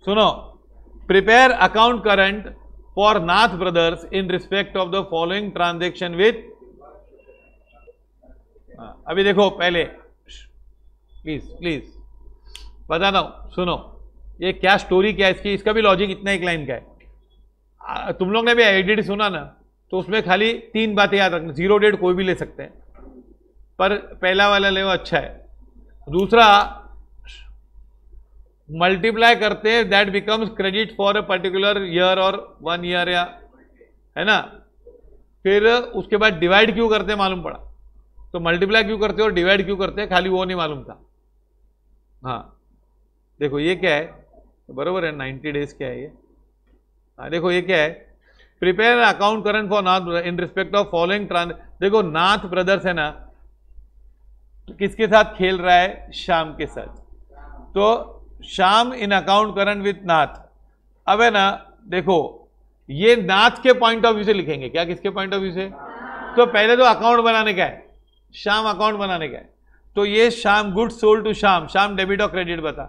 सुनो, prepare account current for Nath brothers in respect of the following transaction with. अभी देखो पहले प्लीज प्लीज बताता हूं, सुनो ये क्या स्टोरी क्या है इसकी, इसका भी लॉजिक इतना एक लाइन का है। तुम लोग ने भी एडिट सुना ना, तो उसमें खाली 3 बातें याद रखना। जीरो डेट कोई भी ले सकते हैं, पर पहला वाला ले वो अच्छा है। दूसरा, मल्टीप्लाई करते हैं that becomes credit for a particular year और 1 ईयर, या है ना। फिर उसके बाद डिवाइड क्यों करते हैं मालूम पड़ा, तो मल्टीप्लाई क्यों करते हैं और डिवाइड क्यों करते हैं खाली वो नहीं मालूम था। हाँ देखो ये क्या है, बरोबर है 90 डेज क्या है ये। हाँ देखो ये क्या है, prepare account current for Nath in respect of following trans. देखो नाथ ब्रदर्स है ना, किसके साथ खेल रहा है, श्याम के साथ। तो Shyam in account current with Nath. अब है ना देखो, ये नाथ के पॉइंट ऑफ व्यू से लिखेंगे क्या, किसके पॉइंट ऑफ व्यू से। तो पहले तो अकाउंट बनाने का है, श्याम अकाउंट बनाने का है। तो ये Shyam good sold to Shyam, Shyam debit और क्रेडिट बता।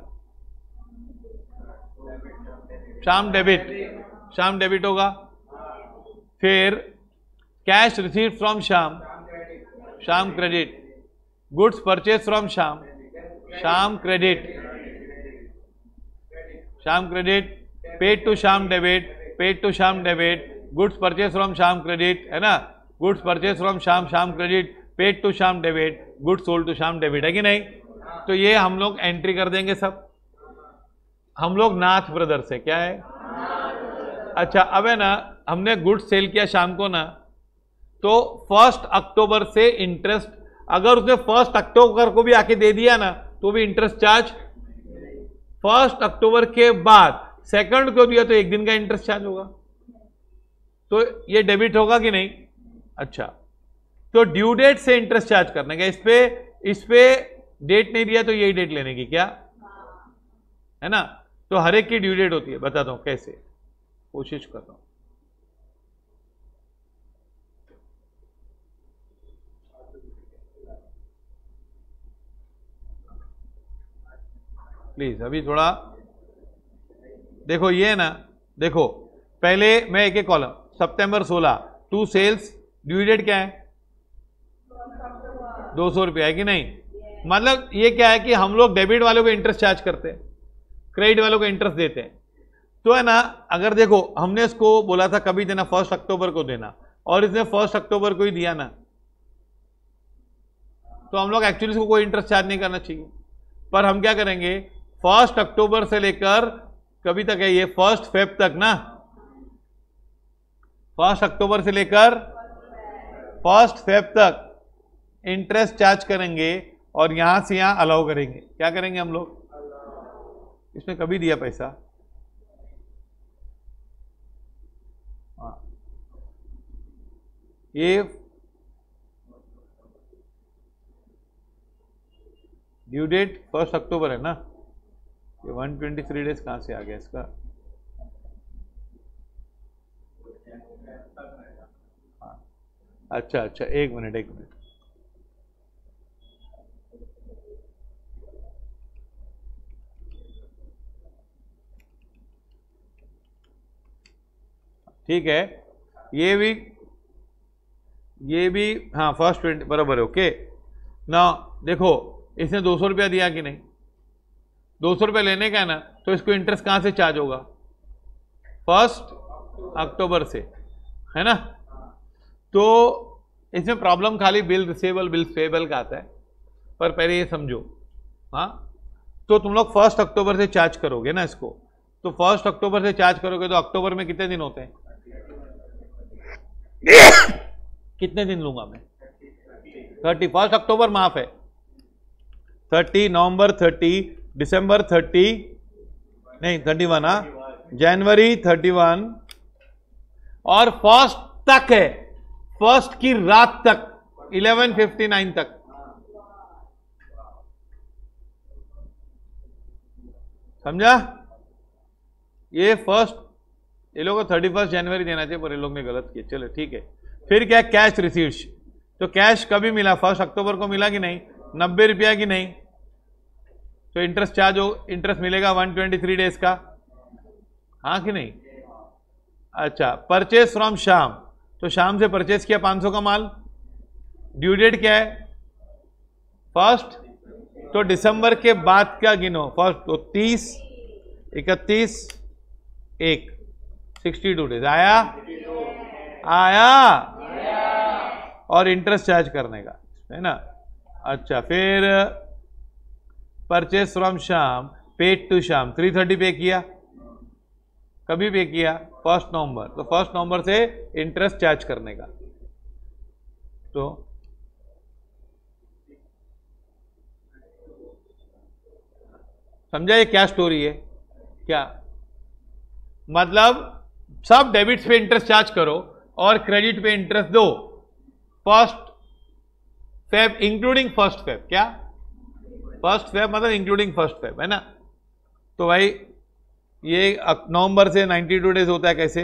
श्याम डेबिट, श्याम डेबिट होगा। फिर cash receive from Shyam, Shyam credit. Goods purchase from Shyam, Shyam credit, Shyam credit. Paid to Shyam debit, paid to Shyam debit. Goods purchase from Shyam credit, है ना। Goods purchase from Shyam, Shyam credit. Paid to Shyam debit, goods sold to Shyam debit, है कि नहीं। तो ये हम लोग एंट्री कर देंगे सब। हम लोग नाथ ब्रदर्स है, क्या है। अच्छा अब है ना, हमने गुड्स सेल किया शाम को ना, तो 1 अक्टूबर से इंटरेस्ट, अगर उसने 1 अक्टूबर को भी आके दे दिया ना, तो भी इंटरेस्ट चार्ज। 1 अक्टूबर के बाद 2 को दिया तो 1 दिन का इंटरेस्ट चार्ज होगा। तो ये डेबिट होगा कि नहीं। अच्छा, तो ड्यू डेट से इंटरेस्ट चार्ज करने का, इस पे डेट नहीं दिया तो यही डेट लेने की, क्या है ना। तो हर एक की ड्यू डेट होती है, बताता हूं कैसे, कोशिश कर रहा हूं। प्लीज अभी थोड़ा देखो, ये है ना, देखो पहले मैं एक एक कॉलम, सितंबर 16 टू सेल्स, ड्यू डेट क्या है 200 रुपया, है कि नहीं। मतलब ये क्या है कि हम लोग डेबिट वालों को इंटरेस्ट चार्ज करते हैं, क्रेडिट वालों को इंटरेस्ट देते हैं। तो है ना, अगर देखो हमने इसको बोला था कभी देना, 1 अक्टूबर को देना, और इसने 1 अक्टूबर को ही दिया ना, तो हम लोग एक्चुअली इसको कोई इंटरेस्ट चार्ज नहीं करना चाहिए। पर हम क्या करेंगे, 1 अक्टूबर से लेकर कभी तक है ये 1 फेब तक ना, 1 अक्टूबर से लेकर 1 फेब तक इंटरेस्ट चार्ज करेंगे, और यहां से यहां अलाउ करेंगे। क्या करेंगे हम लोग, इसमें कभी दिया पैसा, ये ड्यू डेट 1 अक्टूबर है ना, ये 123 डेज कहां से आ गया इसका। अच्छा अच्छा, एक मिनट ठीक है, ये भी हाँ 1 20 बराबर है। ओके ना, देखो इसने 200 रुपया दिया कि नहीं, 200 रुपया लेने का है ना, तो इसको इंटरेस्ट कहां से चार्ज होगा, 1 अक्टूबर से, है ना। तो इसमें प्रॉब्लम खाली बिल रिसीवेबल बिल पेएबल का आता है, पर पहले ये समझो। हाँ, तो तुम लोग 1 अक्टूबर से चार्ज करोगे ना इसको, तो 1 अक्टूबर से चार्ज करोगे तो अक्टूबर में कितने दिन होते हैं, कितने दिन लूंगा मैं, 30। 1 अक्टूबर माफ है, 30 नवंबर, 30 दिसंबर, 30 नहीं 31, हाँ जनवरी 31, और 1 तक है, 1 की रात तक 11:59 तक। समझा, ये ये लोगों को 31 जनवरी देना चाहिए, पर ये लोग ने गलत किया। चलो ठीक है, फिर क्या, कैश रिसीव्स। तो कैश कभी मिला, 1 अक्टूबर को मिला कि नहीं, 90 रुपया की नहीं, तो इंटरेस्ट चार्ज हो, इंटरेस्ट मिलेगा 123 डेज का, हाँ कि नहीं? अच्छा, परचेस फ्रॉम श्याम, तो श्याम से परचेस किया 500 का माल, ड्यू डेट क्या है? फर्स्ट, तो दिसंबर के बाद क्या गिनो? फर्स्ट, तो 30, 31, 1, 62 डेज। आया? और इंटरेस्ट चार्ज करने का है ना। अच्छा, फिर purchase from Shyam, paid to Shyam, 330 पे किया। कभी पे किया? 1 नवंबर, तो 1 नवंबर से इंटरेस्ट चार्ज करने का। तो समझा ये क्या स्टोरी है? क्या मतलब? सब डेबिट्स पे इंटरेस्ट चार्ज करो और क्रेडिट पे इंटरेस्ट दो। 1 फेब इंक्लूडिंग 1 फेब, क्या 1 फेब मतलब इंक्लूडिंग 1 फेब, है ना। तो भाई ये नवंबर से 92 डेज होता है कैसे?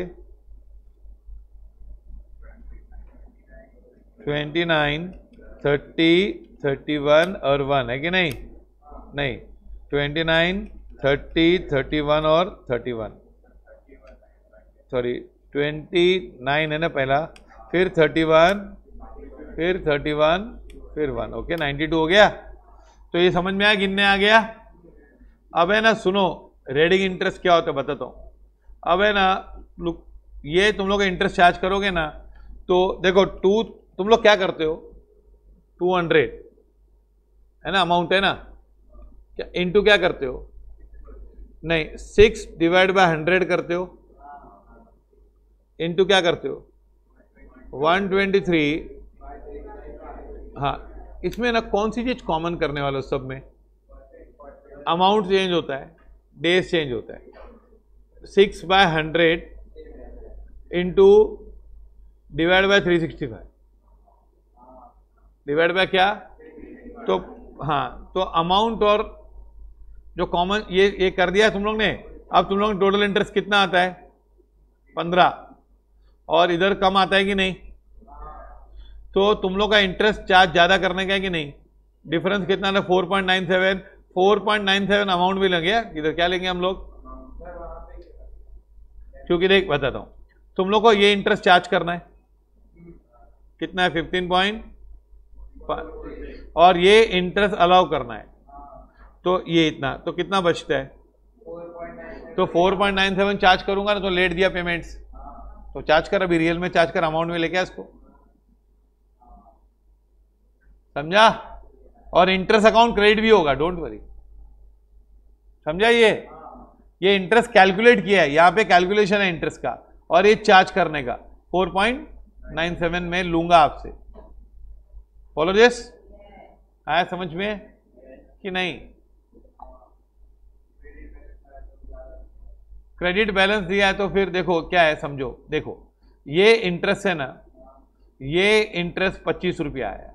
29, 30, 31 और 1 है कि नहीं? नहीं, 29, 30, 31 और 31, सॉरी 29 है ना पहला, फिर 31, फिर 31, फिर 1। ओके, 92 हो गया। तो ये समझ में आया, गिनने आ गया। अब है ना, सुनो, रेडिंग इंटरेस्ट क्या होता है बताता हूँ। अब है ना, ये तुम लोग इंटरेस्ट चार्ज करोगे ना, तो देखो तुम लोग क्या करते हो? 200 है ना, अमाउंट है ना, क्या इंटू क्या करते हो? नहीं, 6 डिवाइड बाय 100 करते हो, इंटू क्या करते हो? 123। हाँ, इसमें ना कौन सी चीज कॉमन करने वाले हो सब में? अमाउंट चेंज होता है, डेज चेंज होता है। 6/100 into divide by 365, divide by क्या? तो हाँ, तो अमाउंट और जो कॉमन ये कर दिया तुम लोग ने। अब तुम लोग टोटल इंटरेस्ट कितना आता है? 15, और इधर कम आता है कि नहीं? तो तुम लोग का इंटरेस्ट चार्ज ज्यादा करने का है कि नहीं? डिफरेंस कितना है? 4.97। 4.97 अमाउंट भी लगे, इधर क्या लेंगे हम लोग? क्योंकि देख बताता हूं, तुम लोग को ये इंटरेस्ट चार्ज करना है, कितना है? 15.5, और ये इंटरेस्ट अलाउ करना है, तो ये इतना, तो कितना बचता है? तो 4.97 चार्ज करूंगा ना, तो लेट दिया पेमेंट्स, तो चार्ज कर, अभी रियल में चार्ज कर, अमाउंट में लेके आ इसको, समझा? और इंटरेस्ट अकाउंट क्रेडिट भी होगा, डोंट वरी, समझा? ये इंटरेस्ट कैलकुलेट किया है, यहां पे कैलकुलेशन है इंटरेस्ट का, और ये चार्ज करने का 4.97 में लूंगा आपसे। Follow this? आया समझ में कि नहीं? क्रेडिट बैलेंस दिया है, तो फिर देखो क्या है, समझो। देखो ये इंटरेस्ट है ना, ये इंटरेस्ट 25 रुपया आया,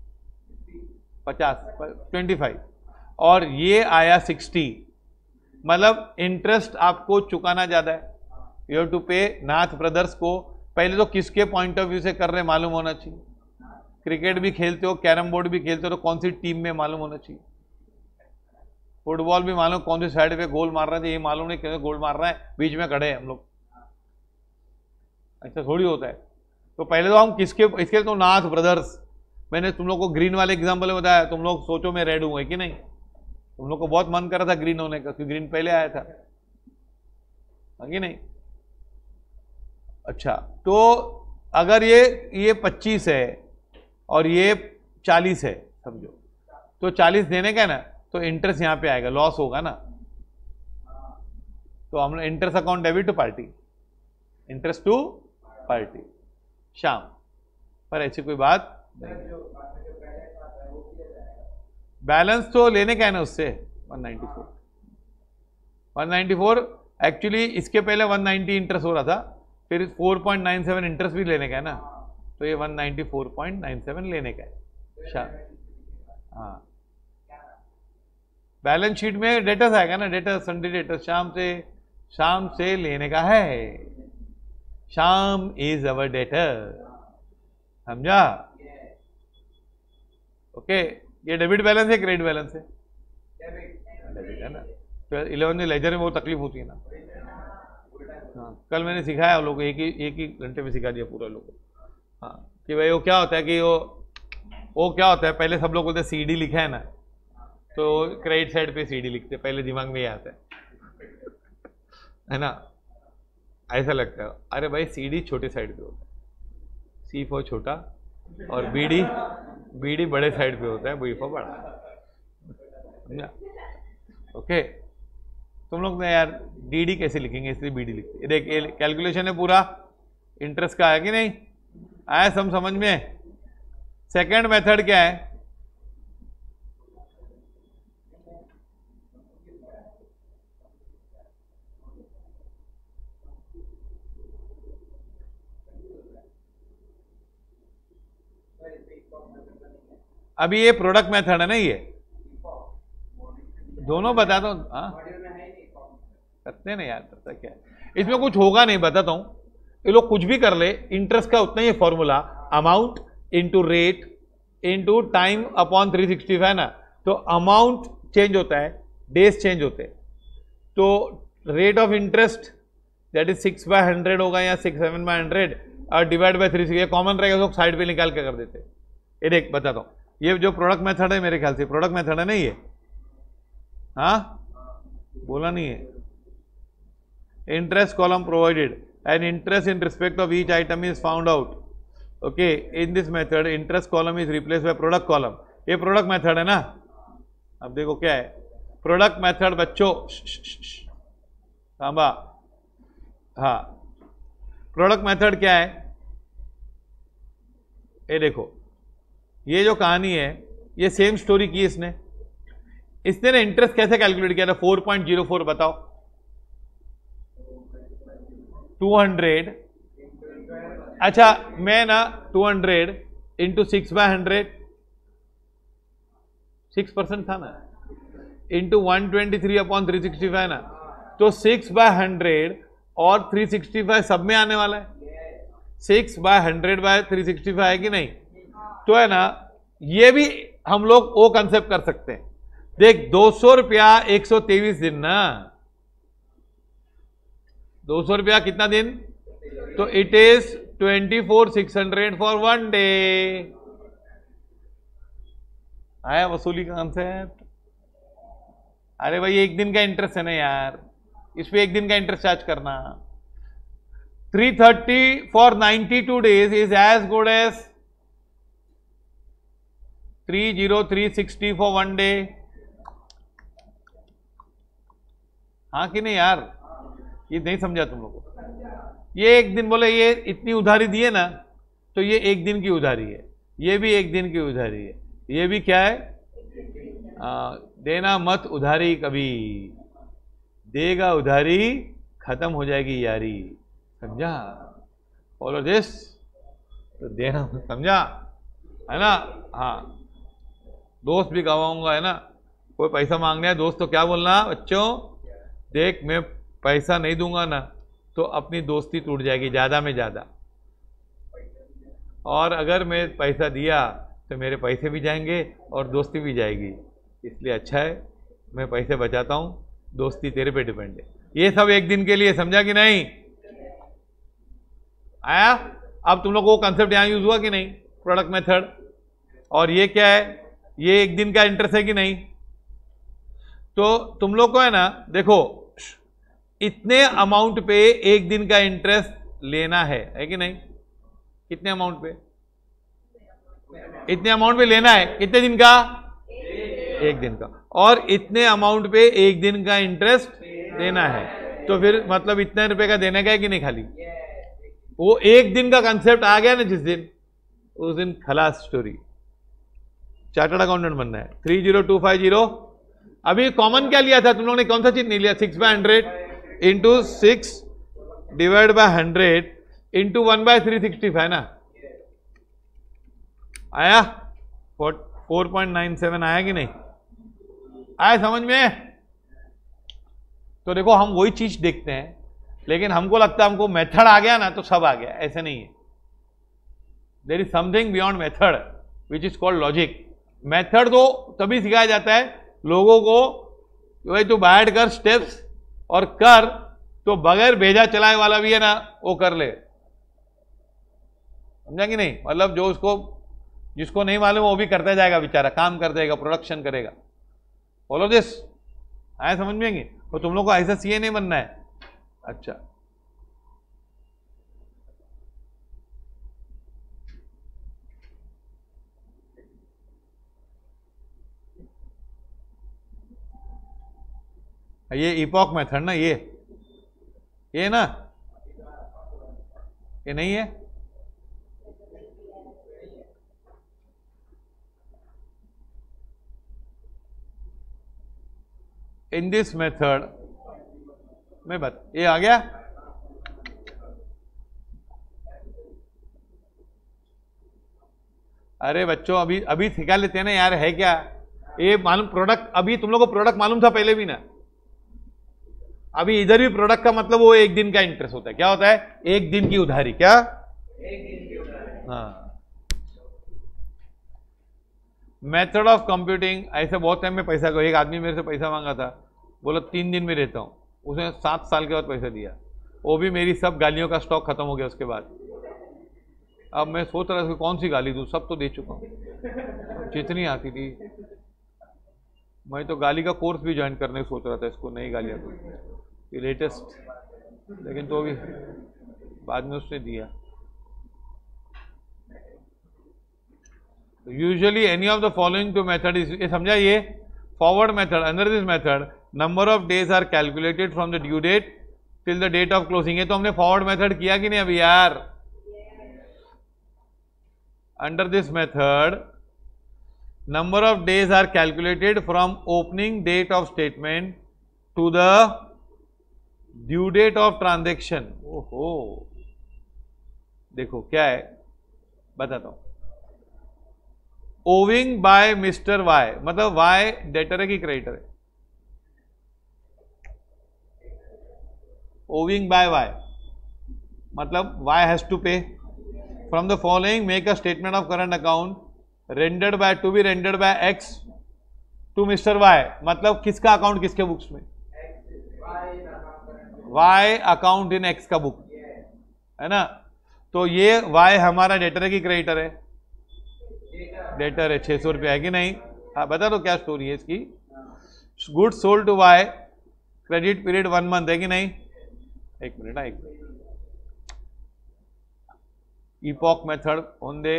25, और ये आया 60, मतलब इंटरेस्ट आपको चुकाना ज्यादा है। यू हैव टू पे नाथ ब्रदर्स को। पहले तो किसके पॉइंट ऑफ व्यू से कर रहे मालूम होना चाहिए। क्रिकेट भी खेलते हो, कैरम बोर्ड भी खेलते हो, तो कौन सी टीम में मालूम होना चाहिए। फुटबॉल भी मालूम कौन सी साइड पे गोल मार रहा है, ये मालूम नहीं कैसे गोल मार रहा है, बीच में खड़े हैं हम लोग, ऐसा थोड़ी होता है। तो पहले तो हम किसके, इसके तो नाथ ब्रदर्स। मैंने तुम लोग को ग्रीन वाले एग्जाम्पल में बताया, तुम लोग सोचो मैं रेड हूं कि नहीं? तुम लोग को बहुत मन कर रहा था ग्रीन होने का, क्योंकि ग्रीन पहले आया था, कि नहीं? अच्छा, तो अगर ये 25 है और ये 40 है, समझो, तो 40 देने का है ना, तो इंटरेस्ट यहां पे आएगा, लॉस होगा ना। तो हम interest account debit to party, interest to party Shyam पर, ऐसी कोई बात नहीं। बैलेंस तो लेने का है ना उससे 194 एक्चुअली, इसके पहले 190 इंटरेस्ट हो रहा था, फिर 4.97 इंटरेस्ट भी लेने का है ना, तो ये 194.97 लेने का है शाम। हाँ, बैलेंस शीट में डेटर्स आएगा ना, डेटर्स, संडे डेटर्स, शाम से लेने का है। शाम इज अवर डेटर, समझा? ओके, ये डेबिट बैलेंस है, क्रेडिट बैलेंस है? डेबिट है ना। तो 11 लेजर में बहुत तकलीफ होती है ना, हाँ, कल मैंने सिखाया लोगों को, एक ही घंटे में सिखा दिया पूरा लोगों को। हाँ, कि भाई वो क्या होता है कि वो क्या होता है, पहले सब लोग बोलते हैं CD लिखा है ना, तो क्रेडिट साइड पे CD लिखते, पहले दिमाग में ये आता है ना, ऐसा लगता है। अरे भाई CD छोटे साइड पे होता है, C फॉर छोटा, और BD बड़े साइड पे होता है, B फॉर बड़ा। ओके, तुम लोग ने यार DD कैसे लिखेंगे, इसलिए BD लिखते। ये देख, ये कैलकुलेशन है पूरा इंटरेस्ट का, है कि नहीं? आया सब समझ में? सेकंड मेथड क्या है? अभी ये प्रोडक्ट मेथड है ना, ये दोनों बता दो। हाँ, करते ना यार, पता क्या है इसमें, कुछ होगा नहीं, बताता हूं। ये लोग कुछ भी कर ले, इंटरेस्ट का उतना ही formula, amount into rate into time upon 365 ना। तो अमाउंट चेंज होता है, डेज चेंज होते हैं, तो rate of interest that is 6/100 होगा या 7/100 और डिवाइड बाय 360, ये कॉमन रहेगा, तो साइड पे निकाल के कर देते। ये देख बताता हूं, ये जो प्रोडक्ट मेथड है, मेरे ख्याल से प्रोडक्ट मेथड है ना ये। हाँ, बोला नहीं है? Interest column provided and interest in respect of each item is found out. Okay, in this method interest column is replaced by product column. ये प्रोडक्ट मेथड है ना। अब देखो क्या है प्रोडक्ट मेथड बच्चों, सांबा। हाँ, प्रोडक्ट मेथड क्या है? ये देखो, ये जो कहानी है, ये सेम स्टोरी की इसने ना इंटरेस्ट कैसे कैलकुलेट किया था? 4.04 बताओ। 200, अच्छा मैं ना 200 इंटू 6/100, 6% था ना, इंटू 123 अपॉन 365 ना, तो 6/100 और 365 सब में आने वाला है। 6/100/365 है कि नहीं? तो है ना, ये भी हम लोग वो कंसेप्ट कर सकते हैं। देख, 200 रुपया 123 दिन ना, 200 रुपया कितना दिन? तो इट इज 24,600 फॉर 1 डे। आया वसूली का कंसेप्ट? अरे भाई, एक दिन का इंटरेस्ट है ना यार, इस पे एक दिन का इंटरेस्ट चार्ज करना। 330 for 92 days is as good as 30360 for 1 day. हाँ कि नहीं यार? ये नहीं समझा तुम लोगों को? ये एक दिन बोले, ये इतनी उधारी दी है ना, तो ये एक दिन की उधारी है, ये भी एक दिन की उधारी है, ये भी क्या है? देना मत उधारी कभी, देगा उधारी खत्म हो जाएगी यारी। समझा? Follow this. तो देना, समझा है ना? हाँ, दोस्त भी गवाऊंगा, है ना? कोई पैसा मांगने है दोस्त, तो क्या बोलना बच्चों? देख, मैं पैसा नहीं दूंगा ना, तो अपनी दोस्ती टूट जाएगी ज़्यादा में ज़्यादा, और अगर मैं पैसा दिया तो मेरे पैसे भी जाएंगे और दोस्ती भी जाएगी। इसलिए अच्छा है मैं पैसे बचाता हूँ, दोस्ती तेरे पे डिपेंड है। ये सब एक दिन के लिए, समझा कि नहीं? आया? अब तुम लोग को कंसेप्ट यहाँ यूज हुआ कि नहीं? Product method. और ये क्या है? ये एक दिन का इंटरेस्ट है कि नहीं? तो तुम लोग को है ना, देखो, इतने अमाउंट पे एक दिन का इंटरेस्ट लेना है कि नहीं? कितने अमाउंट पे? इतने अमाउंट पे लेना है। कितने दिन का? एक दिन का। और इतने अमाउंट पे एक दिन का इंटरेस्ट देना है, तो फिर मतलब इतने रुपए का देने का है कि नहीं? खाली वो एक दिन का कंसेप्ट आ गया ना जिस दिन, उस दिन खलास स्टोरी। चार्टर्ड अकाउंटेंट बनना है। 30250। अभी कॉमन क्या लिया था तुम लोगों ने? कौन सा चीज नहीं लिया? 6/100 इंटू 6 डिवाइड बाय 100 इंटू 1/365 ना। आया? 4.97 आया कि नहीं? आया समझ में? तो देखो, हम वही चीज देखते हैं, लेकिन हमको लगता है हमको मेथड आ गया ना तो सब आ गया। ऐसे नहीं है। There is something beyond method which is called logic. Method तो तभी सिखाया जाता है लोगों को, वही तो बैठ कर स्टेप्स और कर, तो बगैर भेजा चलाए वाला भी है ना वो कर ले, समझा कि नहीं? मतलब जो उसको जिसको नहीं मालूम वो भी करता जाएगा बेचारा, काम कर देगा, प्रोडक्शन करेगा। फॉलो दिस, आए समझ में आएंगे? तो तुम लोग को ऐसा सीए नहीं बनना है। अच्छा, ये इपॉक मेथड ना, ये ना, ये नहीं है। इन दिस मेथड में ये आ गया। अरे बच्चों अभी अभी सिखा लेते हैं ना यार, है क्या ये मालूम? प्रोडक्ट अभी तुम लोग को प्रोडक्ट मालूम था पहले भी ना? अभी इधर भी प्रोडक्ट का मतलब वो एक दिन का इंटरेस्ट होता है। क्या होता है? एक दिन की उधारी। क्या? एक दिन की उधारी। हाँ, मेथड ऑफ कंप्यूटिंग। ऐसे बहुत टाइम में पैसा, एक आदमी मेरे से पैसा मांगा था, बोला 3 दिन में देता हूं, उसने 7 साल के बाद पैसा दिया, वो भी मेरी सब गालियों का स्टॉक खत्म हो गया उसके बाद। अब मैं सोच रहा था कौन सी गाली दूं, सब तो दे चुका हूं, जितनी आती थी। मैं तो गाली का कोर्स भी ज्वाइन करने सोच रहा था, इसको नई गालियां ये लेटेस्ट, लेकिन तो भी बाद में उसने दिया। Usually any of the following two method is, ये समझा? ये forward method, under this method number of days are calculated from the due date till the date of closing. ये तो हमने फॉरवर्ड मेथड किया कि नहीं अभी यार? Under this method number of days are calculated from opening date of statement to the due date of transaction। ओहो, देखो क्या है बताता हूं। ओविंग बाय मिस्टर वाई, मतलब वाई डेटर है कि क्रेडिटर है? ओविंग बाय वाई मतलब Y has to pay from the following, make a statement of current account rendered by, to be rendered by X to mister Y. मतलब किसका account किसके books में? Y account in X का book है ना। तो ये वाई हमारा डेटर है कि क्रेडिटर है? डेटर है। 600 रुपया है कि नहीं? हाँ, बता दो क्या स्टोरी है इसकी। Goods sold to Y, credit period 1 month है कि नहीं? एक मिनट, इपॉक मेथड ऑन दे।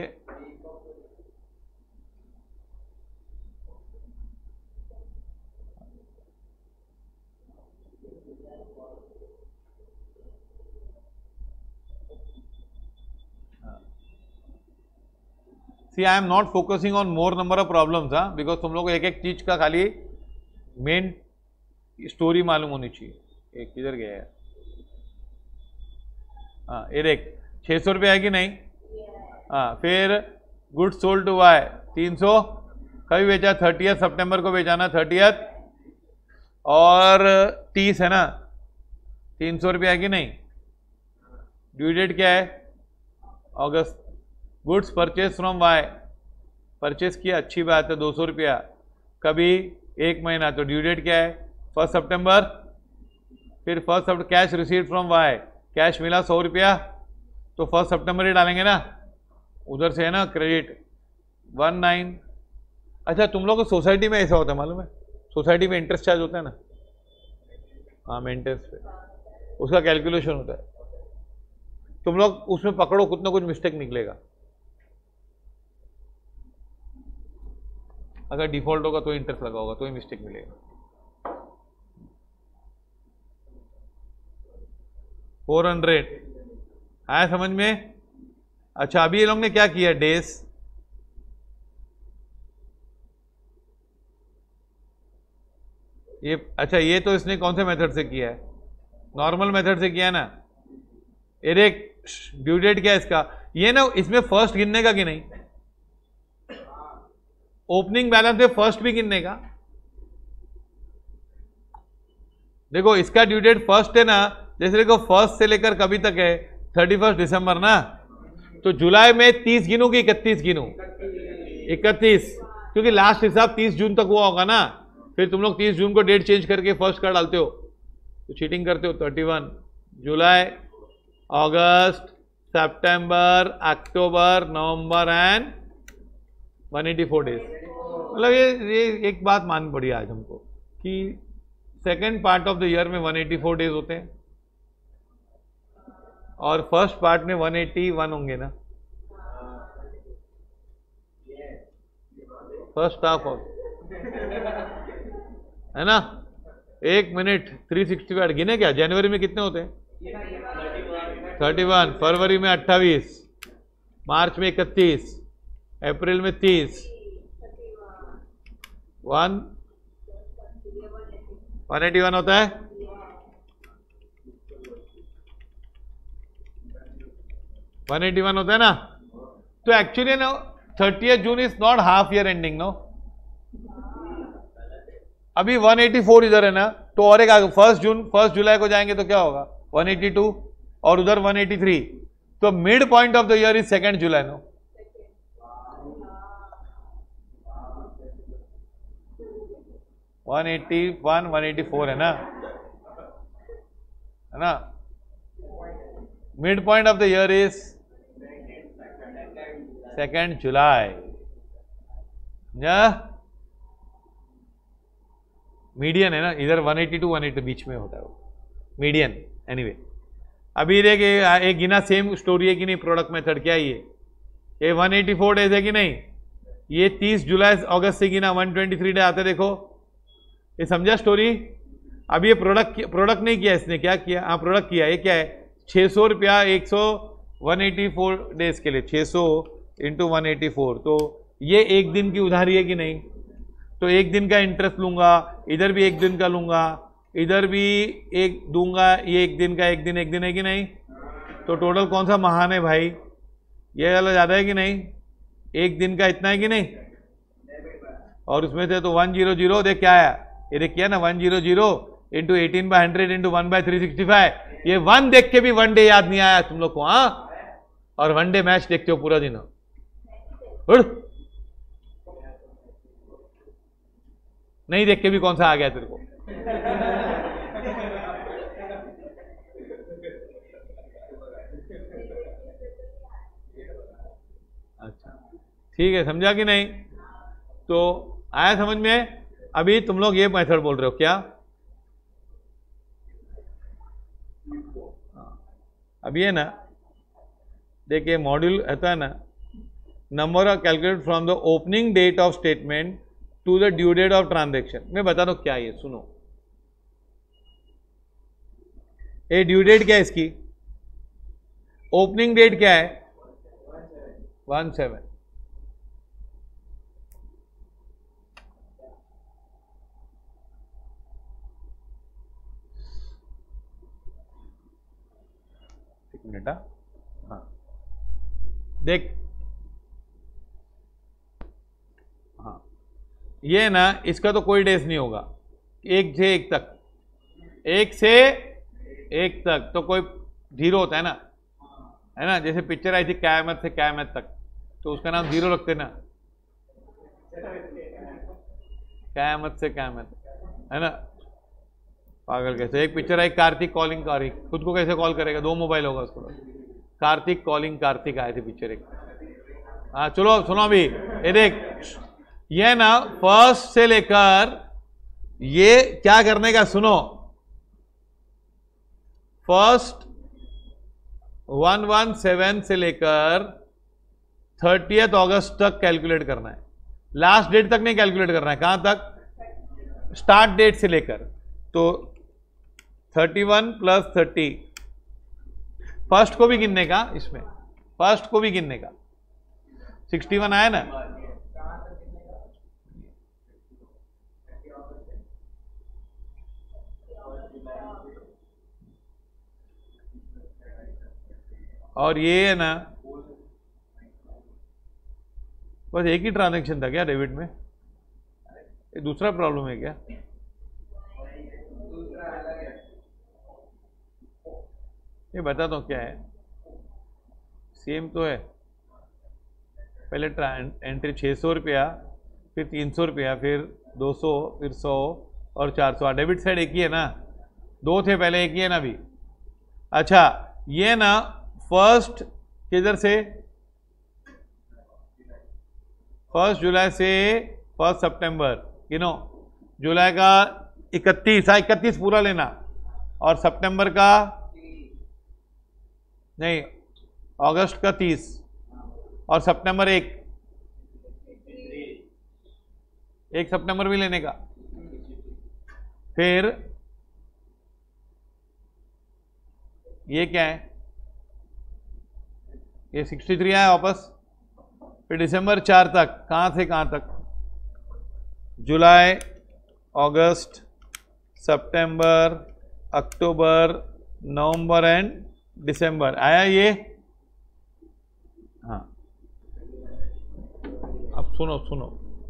See, I am not focusing on more number of problems, हाँ, because तुम लोग को एक एक चीज का खाली मेन स्टोरी मालूम होनी चाहिए। एक किधर गया है? हाँ, ये देख 600 रुपये है कि नहीं? हाँ, फिर गुड्स सोल्ड टू वाई 300, कभी बेचा? 30 सितंबर को बेचाना, 30 और 30 है ना, 300 रुपये है कि नहीं? ड्यू डेट क्या है? अगस्त। Goods purchase from Y, purchase किया, अच्छी बात है, 200 रुपया, कभी 1 महीना, तो ड्यू डेट क्या है? 1 सितंबर। फिर 1 सितंबर cash receive from Y, cash मिला 100 रुपया, तो 1 सितंबर ही डालेंगे ना, उधर से है ना क्रेडिट 19। अच्छा, तुम लोग को सोसाइटी में ऐसा होता है मालूम है? सोसाइटी में इंटरेस्ट चार्ज होता है ना, हाँ, मेंटेनेंस पे, उसका कैलकुलेशन होता है। तुम लोग उसमें पकड़ो, कुछ ना कुछ मिस्टेक निकलेगा। अगर डिफॉल्ट होगा तो इंटरेस्ट लगा होगा तो ही मिस्टेक मिलेगा। 400 आया समझ में? अच्छा, अभी ये लोग ने क्या किया? डेज, ये अच्छा, ये तो इसने कौन से मेथड से किया है? नॉर्मल मेथड से किया है ना। ये देख ड्यू डेट क्या है इसका? ये ना, इसमें फर्स्ट गिनने का कि नहीं? ओपनिंग बैलेंस में फर्स्ट भी गिनने का। देखो इसका ड्यू डेट फर्स्ट है ना, जैसे देखो फर्स्ट से लेकर कभी तक है 31 दिसंबर ना, तो जुलाई में 30 गिनू कि 31 गिनू? 31, क्योंकि लास्ट हिसाब 30 जून तक हुआ होगा ना। फिर तुम लोग 30 जून को डेट चेंज करके फर्स्ट कर डालते हो, तो चीटिंग करते हो। 31 जुलाई, अगस्त, सितंबर, अक्टूबर, नवंबर एंड 184 डेज। मतलब ये एक बात मान पड़ी आज हमको कि second part of the year में 184 डेज होते हैं और फर्स्ट पार्ट में 181 होंगे ना, फर्स्ट हाफ ऑफ, है ना। एक मिनट 365 गिने क्या? जनवरी में कितने होते हैं? 31, फरवरी में 28, मार्च में 31, अप्रैल में 30, 181 होता है। वन 181 होता है ना। तो एक्चुअली ना 30th June is not half year ending no. अभी 184 इधर है ना, तो और एक आगे 1 जुलाई को जाएंगे तो क्या होगा? 182 और उधर 183, तो mid point of the year is 2 July no. One 184 है ना, mid point of the year is 2 July. Median है ना, इधर 182 180 बीच में होता है वो मीडियन। एनीवे अभी देखिए एक गिना, सेम स्टोरी है कि नहीं? प्रोडक्ट मेथड क्या है ये 184 डेज है कि नहीं? ये 30 जुलाई अगस्त से गिना 123 डे आते, देखो ये समझा स्टोरी। अभी ये प्रोडक्ट नहीं किया इसने, क्या किया? हाँ प्रोडक्ट किया। ये क्या है? 600 रुपया 184 डेज के लिए, 600 इंटू 184, तो ये एक दिन की उधारी है कि नहीं? तो एक दिन का इंटरेस्ट लूंगा, इधर भी एक दिन का लूंगा, इधर भी एक दूंगा, ये एक दिन का एक दिन है कि नहीं? तो टोटल कौन सा महान है भाई? ये वाला ज्यादा है कि नहीं? एक दिन का इतना है कि नहीं? और उसमें से तो 100 देख क्या आया? ये देख किया ना, 100 इंटू 18/100 इंटू 1/365। ये 1 देख के भी 1 डे याद नहीं आया तुम लोग को? हाँ, और 1 डे मैच देखते हो पूरा दिन। नहीं देख के भी कौन सा आ गया तेरे को? अच्छा ठीक है, समझा कि नहीं? तो आया समझ में? अभी तुम लोग ये मेथड बोल रहे हो क्या? अब ये ना देखिए, मॉड्यूल रहता है ना, number of calculate from the opening date of statement to the due date of transaction. मैं बता दो क्या ये, सुनो। ये ड्यू डेट क्या है इसकी? ओपनिंग डेट क्या है? 17। एक मिनट, हाँ देख, हाँ ये ना, इसका तो कोई डेज नहीं होगा। 1 से 1 तक, 1 से 1 तक तो कोई 0 होता है ना, है ना। जैसे पिक्चर आई थी क़यामत से क़यामत तक, तो उसका नाम 0 रखते ना, क़यामत से क़यामत, है ना। पागल कैसे? एक पिक्चर आई कार्तिक कॉलिंग कार्तिक, खुद को कैसे कॉल करेगा? 2 मोबाइल होगा उसको। कार्तिक कॉलिंग कार्तिक आए थे पिक्चर एक। हाँ चलो सुनो, अभी ये देख, ये ना फर्स्ट से लेकर ये क्या करने का, सुनो। फर्स्ट 117 से लेकर 30th अगस्त तक कैलकुलेट करना है। लास्ट डेट तक नहीं कैलकुलेट करना है। कहां तक? स्टार्ट डेट से लेकर। तो 31 + 30, फर्स्ट को भी गिनने का, इसमें फर्स्ट को भी गिनने का। 61 आया ना। और ये है ना, बस एक ही ट्रांजैक्शन था क्या डेबिट में? ये दूसरा प्रॉब्लम है क्या? ये बता दो क्या है। सेम तो है। पहले एंट्री 600 रुपया, फिर 300 रुपया, फिर 200, फिर 100 और 400। डेबिट साइड एक ही है ना, 2 थे पहले, एक ही है ना अभी। अच्छा ये ना फर्स्ट किधर से, 1 जुलाई से 1 सितंबर, गिनो। जुलाई का 31 पूरा लेना, और सितंबर का नहीं, अगस्त का 30, और सितंबर 1 सितंबर भी लेने का। फिर ये क्या है, ये 63 आया वापस। फिर दिसंबर 4 तक, कहाँ से कहाँ तक, जुलाई, अगस्त, सितंबर, अक्टूबर, नवंबर एंड दिसंबर आया ये। हाँ अब सुनो सुनो,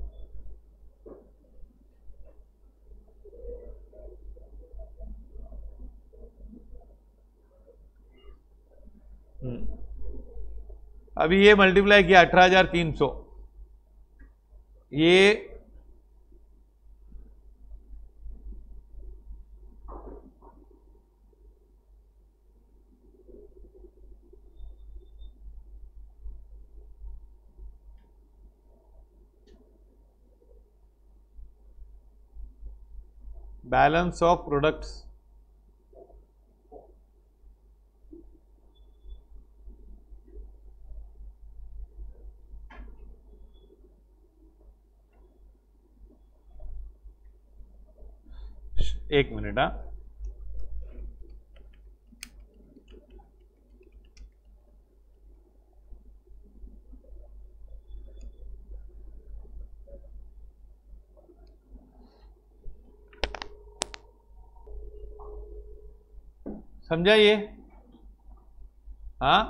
अभी ये मल्टीप्लाई किया 18,300, ये बैलेंस ऑफ प्रोडक्ट्स, एक मिनट। हाँ समझा ये? हाँ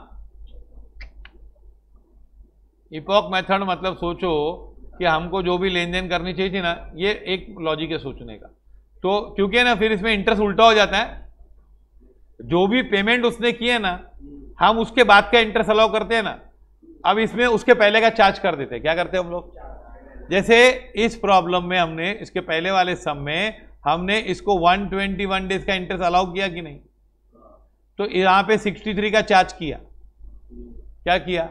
इपॉक मेथड मतलब सोचो कि हमको जो भी लेन देन करनी चाहिए थी ना, ये एक लॉजिक है सोचने का। तो क्योंकि ना फिर इसमें इंटरेस्ट उल्टा हो जाता है, जो भी पेमेंट उसने किए ना हम उसके बाद का इंटरेस्ट अलाउ करते हैं ना, अब इसमें उसके पहले का चार्ज कर देते हैं। क्या करते हैं हम लोग, जैसे इस प्रॉब्लम में हमने इसके पहले वाले सम में हमने इसको 121 डेज का इंटरेस्ट अलाउ किया कि नहीं, तो यहां पे 63 का चार्ज किया। क्या किया,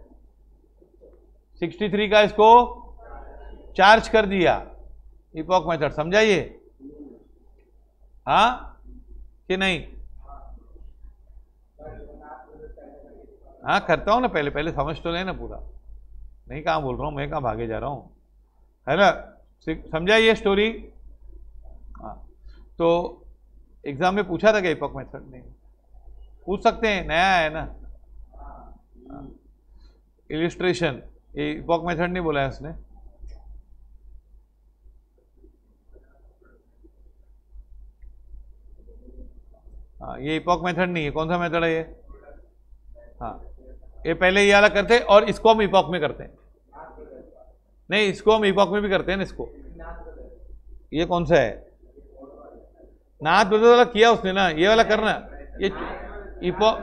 63 का इसको चार्ज कर दिया, इपॉक मेथड। समझा ये? हाँ कि नहीं? हाँ करता हूं ना, पहले पहले समझ तो लेना पूरा, नहीं कहाँ बोल रहा हूं मैं, कहाँ भागे जा रहा हूं, है ना? समझा ये स्टोरी? हाँ तो एग्जाम में पूछा था क्या इपॉक मेथड? नहीं पूछ सकते हैं, नया है ना। इलिस्ट्रेशन, ये इपॉक मेथड नहीं बोला है उसने। हाँ ये इपॉक मेथड नहीं है, कौन सा मेथड है ये? हाँ ये पहले ये वाला करते हैं और इसको हम इपॉक में करते हैं। नहीं इसको हम इपॉक में भी करते हैं ना इसको। ये कौन सा है? नाथ बदल वाला किया उसने ना, ये वाला करना। ये इपॉक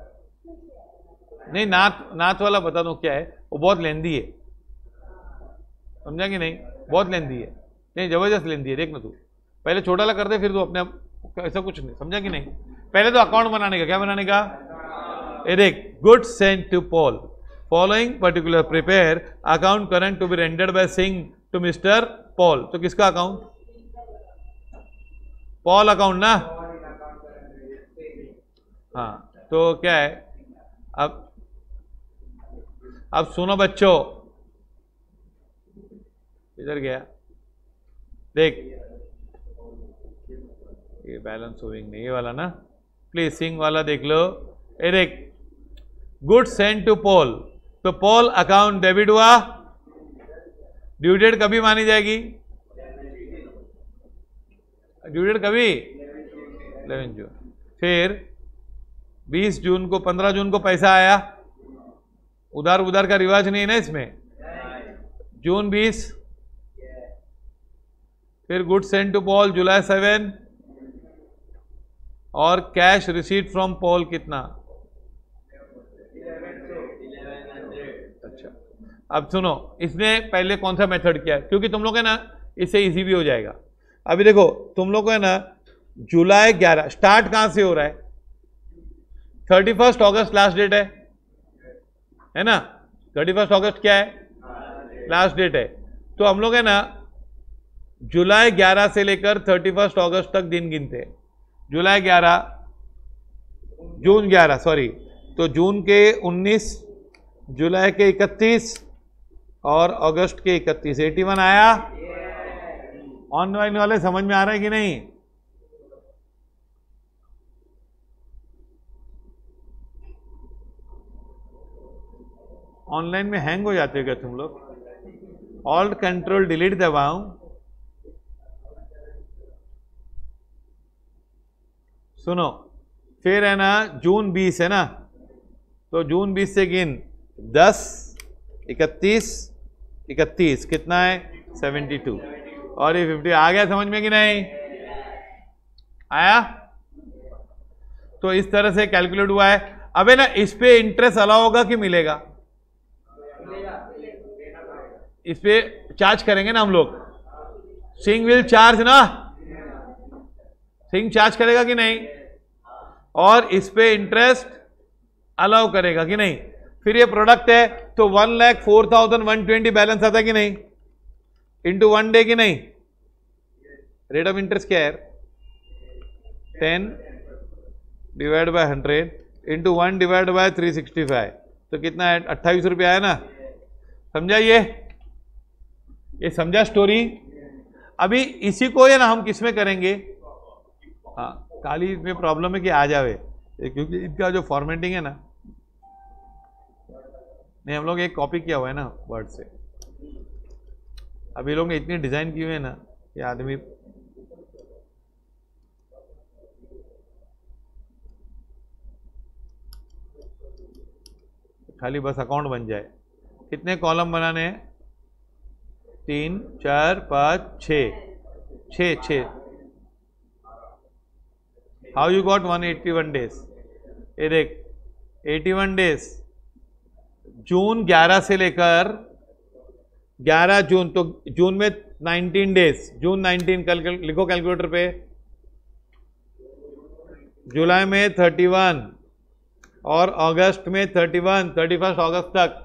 नहीं, नाथ वाला बता दो क्या है, वो बहुत लेंदी है, समझा कि नहीं? बहुत लेंदी है, नहीं जबरदस्त लेंदी है। देख ना तू पहले छोटा वाला करते फिर तू अपने आप, ऐसा कुछ नहीं, समझा कि नहीं? पहले तो अकाउंट बनाने का, क्या बनाने का? देख, goods sent to Paul, following particular, prepare account current to be rendered by Singh to mister Paul. तो किसका अकाउंट? पॉल अकाउंट ना। हाँ तो क्या है, अब सुनो बच्चों, इधर गया देख, ये बैलेंस होविंग नहीं, ये वाला ना, प्लीज सिंह वाला देख लो। ये देख, गुड सेंट टू पॉल, तो पॉल अकाउंट डेबिट हुआ, ड्यू डेट कभी मानी जाएगी? ड्यू डेट कभी 11 जून। फिर 20 जून को, 15 जून को पैसा आया, उधार उधार का रिवाज नहीं है ना इसमें, जून 20। फिर गुड सेंट टू पॉल जुलाई 7, और कैश रिसीट फ्रॉम पॉल कितना? अच्छा अब सुनो, इसने पहले कौन सा मेथड किया, क्योंकि तुम लोग है ना इससे इजी भी हो जाएगा। अभी देखो तुम लोग को है ना जुलाई 11, स्टार्ट कहां से हो रहा है? 31 अगस्त लास्ट डेट है ना? 31 अगस्त क्या है? लास्ट डेट है। तो हम लोग है ना जुलाई 11 से लेकर 31 अगस्त तक दिन गिनते हैं। जुलाई 11, जून 11 सॉरी, तो जून के 19, जुलाई के 31 और अगस्त के 31। 81 आया? ऑनलाइन वाले समझ में आ रहा है कि नहीं? ऑनलाइन में हैंग हो जाते हो क्या तुम लोग? ऑल्ट कंट्रोल डिलीट दबाऊं? सुनो, फिर है ना जून 20 है ना, तो जून 20 से गिन 10, 31, 31 कितना है? 72। और ये 50 आ गया समझ में कि नहीं? आया? तो इस तरह से कैलकुलेट हुआ है। अबे ना इस पे इंटरेस्ट अलाउ होगा कि मिलेगा? इस पे चार्ज करेंगे ना हम लोग। सिंह विल चार्ज ना, सिंह चार्ज करेगा कि नहीं? और इस पे इंटरेस्ट अलाउ करेगा कि नहीं? फिर ये प्रोडक्ट है तो 1,04,120 बैलेंस आता है कि नहीं? इंटू 1 डे कि नहीं? रेट ऑफ इंटरेस्ट क्या है? 10 divide by 100 into 1 divide by 365, तो कितना है? 28 रुपया है ना? समझा ये समझा स्टोरी? अभी इसी को है ना हम किस में करेंगे? हाँ, खाली इसमें प्रॉब्लम है कि आ जावे, क्योंकि इनका जो फॉर्मेटिंग है ना, नहीं हम लोग एक कॉपी किया हुआ है ना वर्ड से। अभी लोग ने इतनी डिजाइन की हुई है ना कि आदमी खाली बस अकाउंट बन जाए। कितने कॉलम बनाने हैं? 3, 4, 5, 6। How you got 181 days? ये देख 81 डेज जून 11 से लेकर 11 जून, तो जून में 19 डेज, जून 19 लिखो कैलकुलेटर पे। जुलाई में 31 और अगस्त में 31, 31 अगस्त तक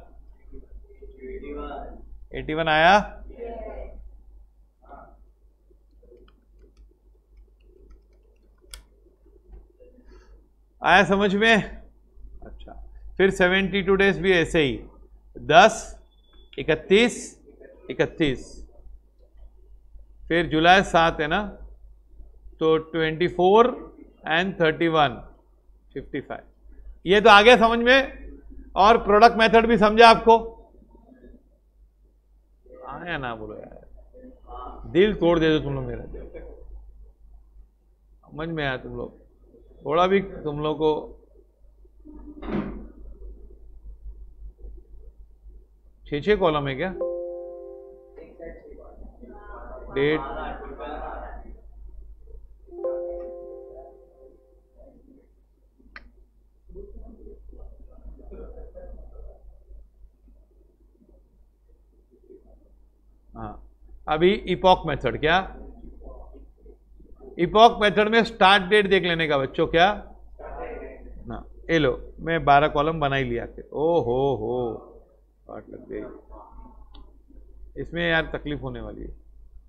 81 आया? आया समझ में? अच्छा, फिर 72 डेज भी ऐसे ही 10, 31, 31, फिर जुलाई 7 है ना, तो 24 एंड 31, 55। ये तो आ गया समझ में? और प्रोडक्ट मेथड भी समझा आपको? आया ना? बोलो यार, दिल तोड़ दे दो तुम लोग मेरा। समझ में आया तुम लोग? थोड़ा भी तुम लोग को छह कॉलम है क्या? डेट, हाँ। अभी इपॉक मेथड, क्या इपॉक मेथड में स्टार्ट डेट देख लेने का बच्चों, क्या ना? ये लो, मैं 12 कॉलम बना ही लिया। ओ हो बात लग गई इसमें यार, तकलीफ होने वाली है।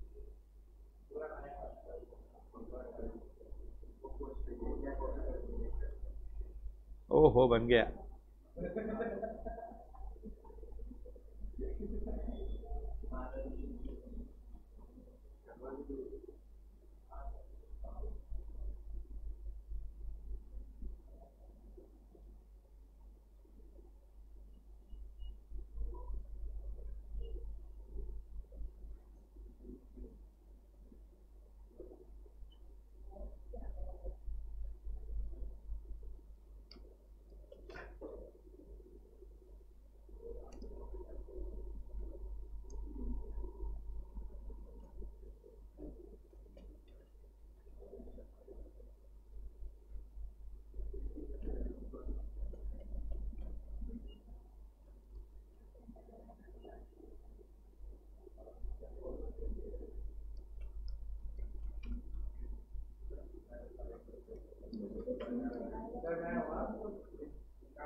ओहो बन गया।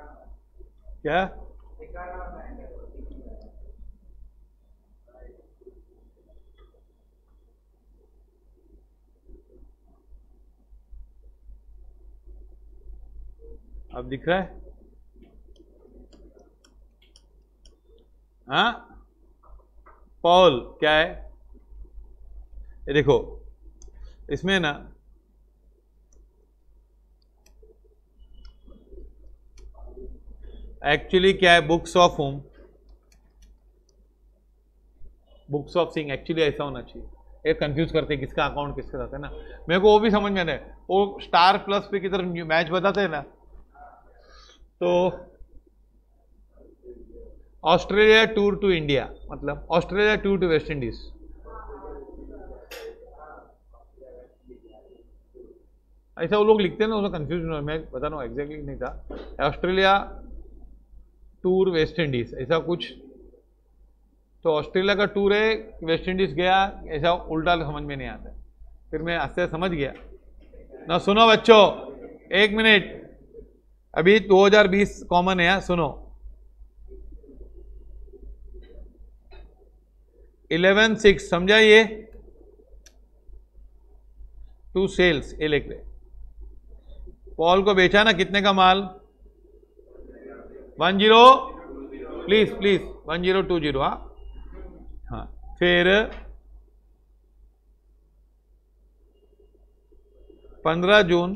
क्या? अब दिख रहा है? हाँ, पॉल क्या है? ये देखो इसमें ना एक्चुअली क्या है, books of home, books of sing, actually ऐसा होना चाहिए। ये कंफ्यूज करते हैं किसका अकाउंट किसके साथ है ना, मेरे को वो भी समझ में नहीं, वो स्टार प्लस पे किधर मैच बताते हैं ना, तो ऑस्ट्रेलिया टूर टू इंडिया, मतलब Australia tour to West Indies, ऐसा वो लोग लिखते हैं ना, उसमें कंफ्यूजन, मैं बता रहा हूँ एग्जैक्टली नहीं था, ऑस्ट्रेलिया टूर वेस्ट इंडीज ऐसा कुछ, तो ऑस्ट्रेलिया का टूर है, वेस्ट इंडीज गया, ऐसा उल्टा समझ में नहीं आता, फिर मैं आस्ते समझ गया ना। सुनो बच्चों, एक मिनट, अभी 2020 कॉमन है, सुनो। 11/6 समझा ये, टू सेल्स, ये लिख रहे, पॉल को बेचा ना, कितने का माल? 10, प्लीज प्लीज 1020, हाँ, फिर 15 June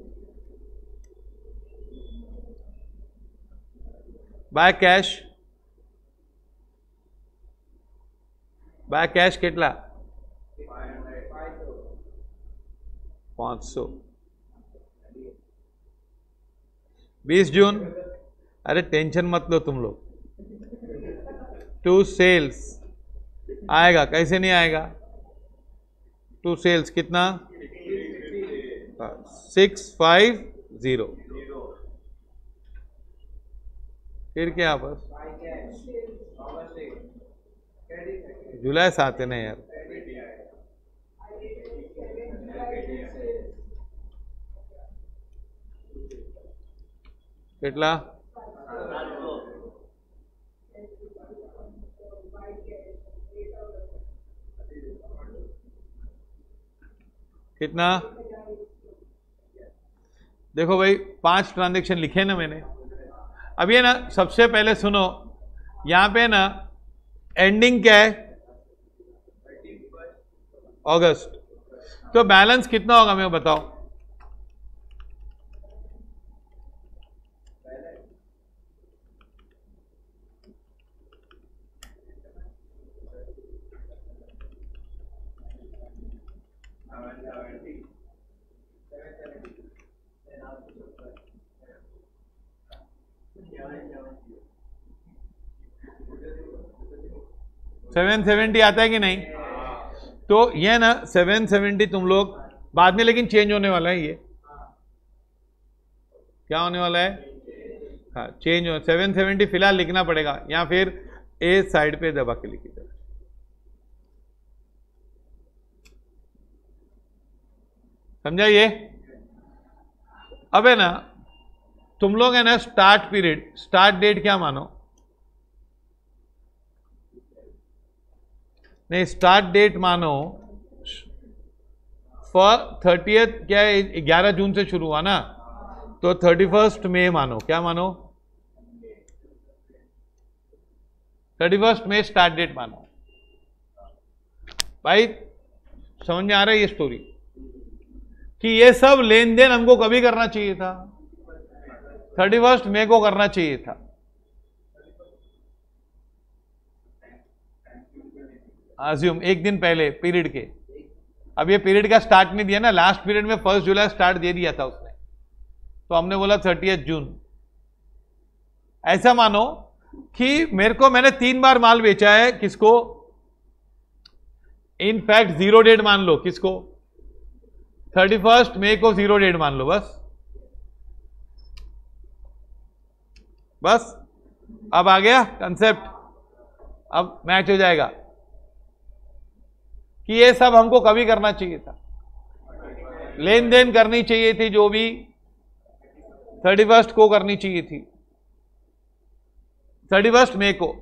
by cash, by cash कितना? 500। 20 जून, अरे टेंशन मत लो तुम लोग, टू सेल्स आएगा, कैसे नहीं आएगा? टू सेल्स कितना? 650। फिर क्या बस जुलाई 7 है ना यार, कितना? कितना? देखो भाई 5 ट्रांजेक्शन लिखे ना मैंने, अब ये ना सबसे पहले सुनो, यहां पे ना एंडिंग क्या है? अगस्त, तो बैलेंस कितना होगा मैं बताओ? $770 आता है कि नहीं? तो ये ना 770 तुम लोग बाद में, लेकिन चेंज होने वाला है, ये क्या होने वाला है? हाँ, चेंज हो, 770 फिलहाल लिखना पड़ेगा, या फिर ए साइड पे दबा के लिखी जाए। समझा ये? अब है ना तुम लोग है ना स्टार्ट पीरियड, स्टार्ट डेट क्या मानो? नहीं, स्टार्ट डेट मानो फॉर 30th, क्या है 11 जून से शुरू हुआ ना, तो 31 मई मानो, क्या मानो? 31 मई स्टार्ट डेट मानो। भाई समझ में आ रहा है ये स्टोरी, कि ये सब लेन देन हमको कभी करना चाहिए था? 31 मई को करना चाहिए था। अज्यूम एक दिन पहले पीरियड के, अब ये पीरियड का स्टार्ट नहीं दिया ना, लास्ट पीरियड में 1 जुलाई स्टार्ट दे दिया था उसने, तो हमने बोला 30 जून। ऐसा मानो कि मैंने 3 बार माल बेचा है, किसको? इनफैक्ट 0 डेट मान लो, किसको? 31 मई को 0 डेट मान लो, बस अब आ गया कंसेप्ट, अब मैच हो जाएगा कि ये सब हमको कभी करना चाहिए था, लेन देन करनी चाहिए थी, जो भी 31 को करनी चाहिए थी, 31 मई को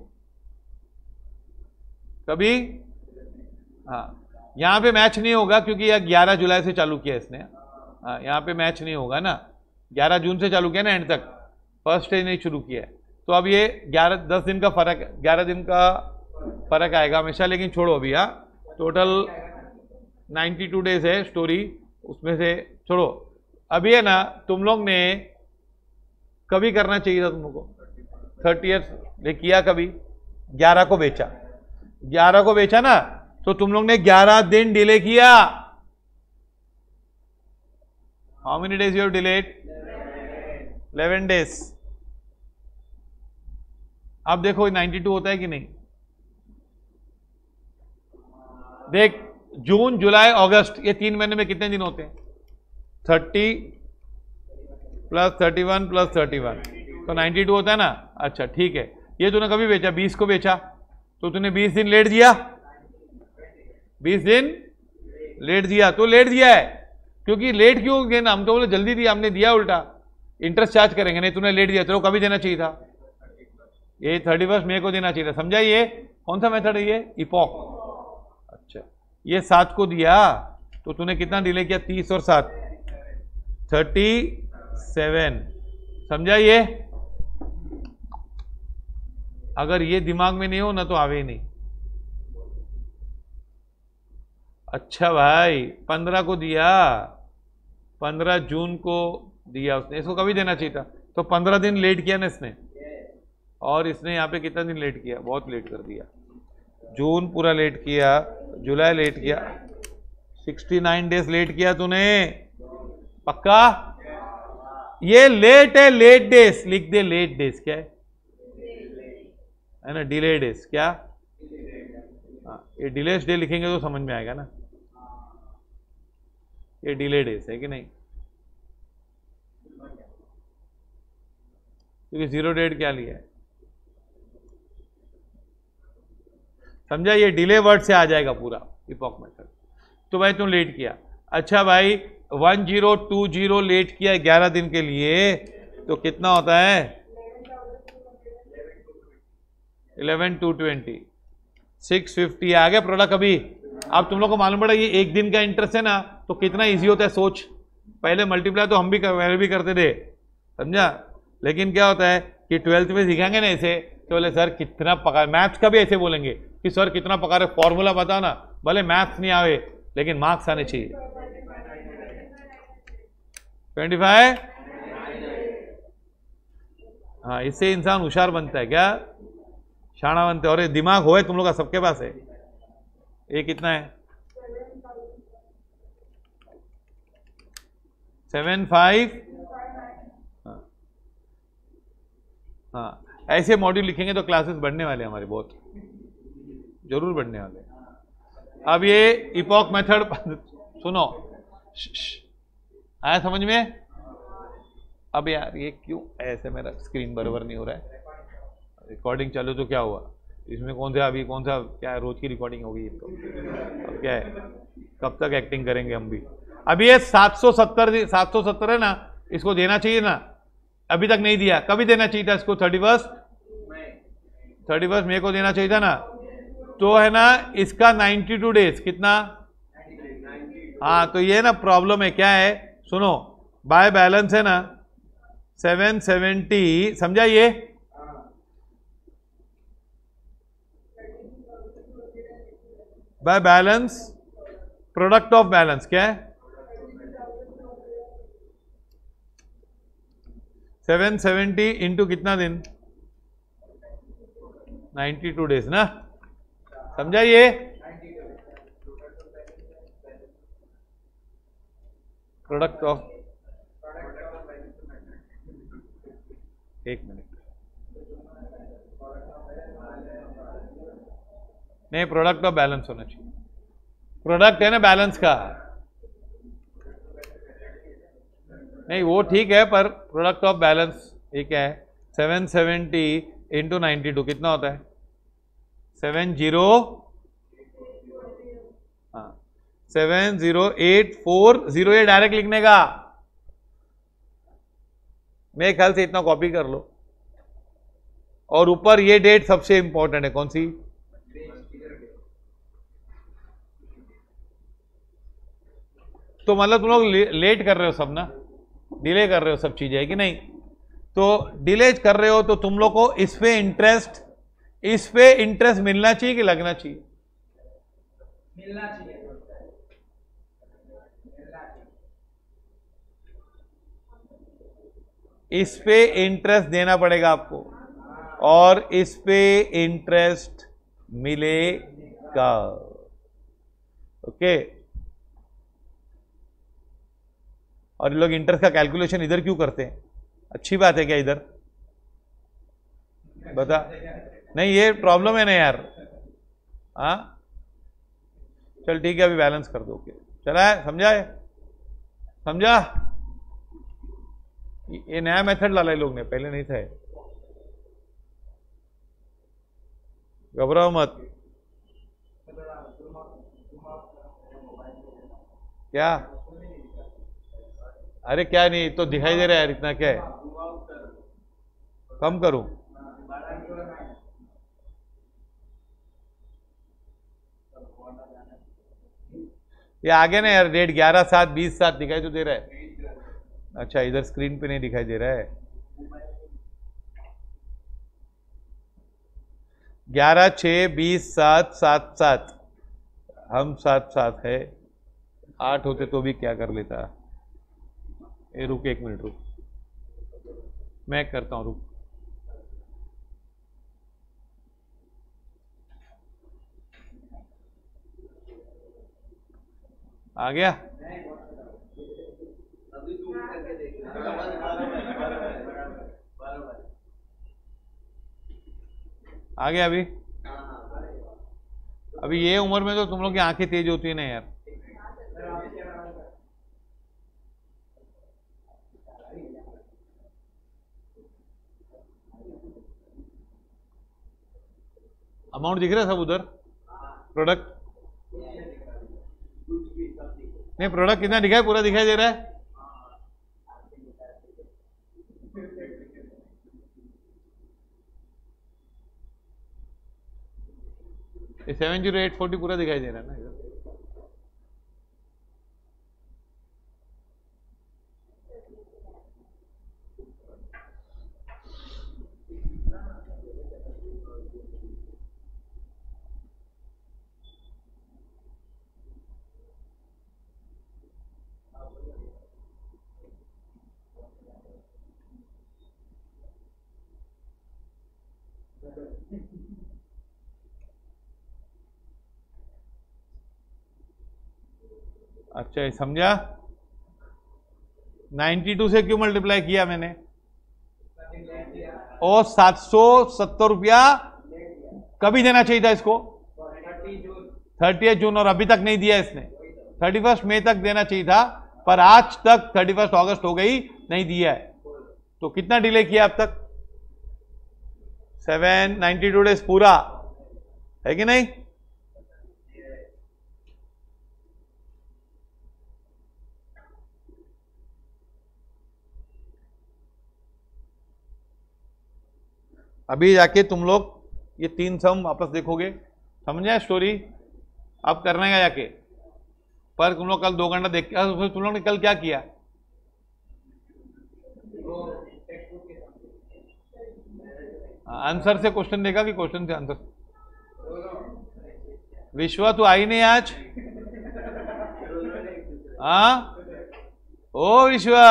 कभी, हाँ यहाँ पे मैच नहीं होगा क्योंकि यह 11 जुलाई से चालू किया इसने। हाँ यहाँ पे मैच नहीं होगा ना, 11 जून से चालू किया ना, एंड तक फर्स्ट स्टेज नहीं शुरू किया है। तो अब ये 10 दिन का फर्क, 11 दिन का फर्क आएगा हमेशा। लेकिन छोड़ो अभी, हाँ टोटल 92 डेज है स्टोरी, उसमें से छोड़ो। अभी है ना, तुम लोग ने कभी करना चाहिए था तुम लोग को 30th किया कभी, 11 को बेचा, 11 को बेचा ना, तो तुम लोग ने 11 दिन डिले किया। How many days you have delayed? 11 days. अब देखो 92 होता है कि नहीं? देख, जून जुलाई अगस्त ये 3 महीने में कितने दिन होते हैं? 30 + 31 + 31, तो 92 होता है ना। अच्छा ठीक है, ये तूने कभी बेचा? 20 को बेचा, तो तूने 20 दिन लेट दिया, 20 दिन लेट दिया। तो लेट दिया है क्योंकि लेट क्यों गए ना, हम तो बोले जल्दी दिया, हमने दिया उल्टा, इंटरेस्ट चार्ज करेंगे। नहीं, तूने लेट दिया, तेरे को कभी देना चाहिए था, ये 31 मई को देना चाहिए था। समझा? ये कौन सा मेथड है? ये इपॉक। अच्छा, ये 7 को दिया, तो तूने कितना डिले किया? 30 और 7 37। समझा? ये अगर ये दिमाग में नहीं हो ना तो आवे ही नहीं। अच्छा भाई, 15 को दिया, 15 जून को दिया उसने, इसको कभी देना चाहिए था। तो 15 दिन लेट किया ना इसने, और इसने यहाँ पे कितना दिन लेट किया? बहुत लेट कर दिया। जून पूरा लेट किया, जुलाई लेट किया, 69 डेज लेट किया तूने, पक्का? ये लेट है, लेट डेज लिख दे। लेट डेज क्या है ना? Delay days. क्या? हाँ, ये डिलेस डे लिखेंगे तो समझ में आएगा ना, ये डिले डेज है कि नहीं? क्योंकि 0 डेट क्या लिया है? समझा? ये डिले वर्ड से आ जाएगा पूरा इपॉक मेथड। तो भाई तुम लेट किया। अच्छा भाई, 1020 लेट किया 11 दिन के लिए, तो कितना होता है? 11,220, 650 आ गया प्रोडक्ट अभी। अब तुम लोग को मालूम पड़ा ये एक दिन का इंटरेस्ट है ना, तो कितना इजी होता है सोच। पहले मल्टीप्लाई तो हम भी करते थे, समझा? लेकिन क्या होता है कि 12th में सिखाएंगे ना ऐसे, तो बोले सर कितना पका, मैथ्स का भी ऐसे बोलेंगे कि सर कितना पका रहे, फॉर्मूला बताओ ना। भले मैथ्स नहीं आवे लेकिन मार्क्स आने चाहिए। 25। हाँ, इससे इंसान होशियार बनता है, क्या शाना बनते हैं। और ये दिमाग हो तुम लोग का, सबके पास है। ये कितना है? 7,5। हाँ, ऐसे मॉड्यूल लिखेंगे तो क्लासेस बढ़ने वाले हमारे, बहुत जरूर बढ़ने वाले। अब ये इपॉक मेथड सुनो, आया समझ में? अब यार ये क्यों ऐसे मेरा स्क्रीन बराबर नहीं हो रहा है? रिकॉर्डिंग चालू तो क्या हुआ इसमें? कौन सा अभी, कौन सा क्या है? रोज की रिकॉर्डिंग होगी तो अब क्या है? कब तक एक्टिंग करेंगे हम भी? अभी ये 770 है ना, इसको देना चाहिए ना, अभी तक नहीं दिया। कभी देना चाहिए था इसको? 31 मई को देना चाहिए था ना। तो है ना, इसका 92 डेज कितना? हाँ, तो ये ना प्रॉब्लम है। क्या है? सुनो, बाय बैलेंस है ना 770, समझा? ये by balance, product of balance क्या है? 770 इंटू कितना दिन? 92 डेज ना, समझा? ये प्रोडक्ट ऑफ, एक मिनट, नहीं प्रोडक्ट ऑफ बैलेंस होना चाहिए। प्रोडक्ट है ना बैलेंस का, नहीं वो ठीक है, पर प्रोडक्ट ऑफ बैलेंस ये क्या है? 770 इंटू 92 कितना होता है? 70, हाँ 70840। ये डायरेक्ट लिखने का, मेरे ख्याल से इतना कॉपी कर लो और ऊपर ये डेट सबसे इंपॉर्टेंट है, कौन सी? तो मतलब तुम लोग लेट कर रहे हो सब ना, डिले कर रहे हो सब चीजें, है कि नहीं? तो डिले कर रहे हो तो तुम लोग को इस पे इंटरेस्ट मिलना चाहिए कि लगना चाहिए? मिलना चाहिए। इस पे इंटरेस्ट देना पड़ेगा आपको और इस पे इंटरेस्ट मिलेगा। ओके, और ये लोग इंटरेस्ट का कैलकुलेशन इधर क्यों करते हैं? अच्छी बात है क्या इधर? बता। नहीं, ये प्रॉब्लम है ना यार। हाँ चल ठीक है, अभी बैलेंस कर दो। चला है, समझा है? समझा? ये नया मेथड डाला है लोग ने, पहले नहीं था। घबराओ मत। क्या? अरे क्या नहीं तो दिखाई दे रहा है यार, इतना क्या है? कम करूं? ये आगे ना यार, डेट 11/7/20/7 दिखाई तो दे रहा है। अच्छा, इधर स्क्रीन पे नहीं दिखाई दे रहा है। 11/6/20/7/7/7 हम 7/7 है, 8 होते तो भी क्या कर लेता। ए रुक, 1 मिनट रुक, मैं करता हूं, रुक। आ गया? आ गया अभी ये उम्र में तो तुम लोग की आंखें तेज होती है ना यार। अमाउंट दिख रहा है सब उधर? प्रोडक्ट नहीं, प्रोडक्ट कितना दिखाई, पूरा दिखाई दे रहा है? ये 70840 पूरा दिखाई दे रहा है ना इधर? अच्छा, समझा? 92 से क्यों मल्टीप्लाई किया मैंने? और 770 रुपया कभी देना चाहिए था इसको? 30 जून, और अभी तक नहीं दिया इसने। 31 मई तक देना चाहिए था, पर आज तक 31 अगस्त हो गई, नहीं दिया है। तो कितना डिले किया अब तक? 792 डेज पूरा, है कि नहीं? अभी जाके तुम लोग ये 3 सम वापस देखोगे, समझा स्टोरी? अब करने का जाके, पर तुम लोग कल 2 घंटा देख के, तुम लोग ने कल क्या किया? आंसर से क्वेश्चन देखा कि क्वेश्चन से आंसर? विश्वा तू आई नहीं आज? हाँ ओ विश्वा,